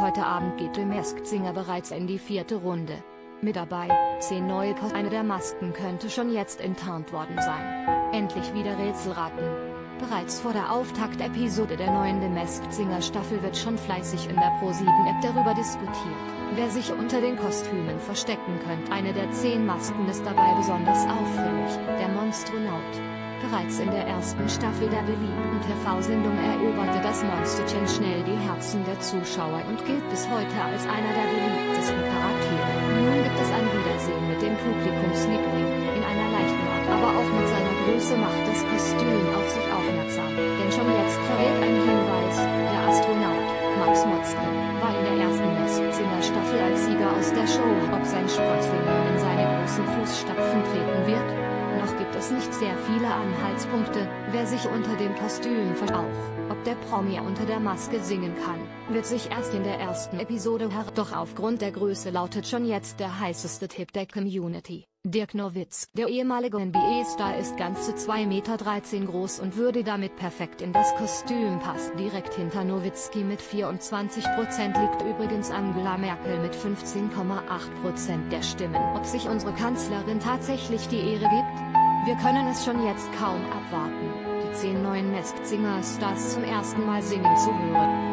Heute Abend geht The Masked Singer bereits in die 4. Runde. Mit dabei, 10 neue Cosplayer. Eine der Masken könnte schon jetzt enttarnt worden sein. Endlich wieder Rätselraten. Bereits vor der Auftaktepisode der neuen The Masked Singer Staffel wird schon fleißig in der Pro7-App darüber diskutiert, wer sich unter den Kostümen verstecken könnte. Eine der 10 Masken ist dabei besonders auffällig, der Monstronaut. Bereits in der ersten Staffel der beliebten TV-Sendung eroberte das Monsterchen schnell die Herzen der Zuschauer und gilt bis heute als einer der beliebtesten Charaktere. Nun gibt es ein Wiedersehen mit dem Publikumsliebling. In einer leichten Art, aber auch mit seiner Größe macht das Kostüm auf sich aufmerksam. Denn schon jetzt verrät ein Hinweis, der Astronaut, Max Motzke, war in der ersten Masked Singer Staffel als Sieger aus der Show. Ob sein Sportfilm nun in seine großen Fußstapfen treten wird? Noch gibt es nicht sehr viele Anhaltspunkte, wer sich unter dem Kostüm versteckt. Auch, ob der Promi unter der Maske singen kann, wird sich erst in der ersten Episode herausstellen. Doch aufgrund der Größe lautet schon jetzt der heißeste Tipp der Community. Dirk Nowitzki, der ehemalige NBA-Star, ist ganze 2,13 Meter groß und würde damit perfekt in das Kostüm passen. Direkt hinter Nowitzki mit 24% liegt übrigens Angela Merkel mit 15,8% der Stimmen. Ob sich unsere Kanzlerin tatsächlich die Ehre gibt? Wir können es schon jetzt kaum abwarten, die 10 neuen Masked Singer Stars zum ersten Mal singen zu hören.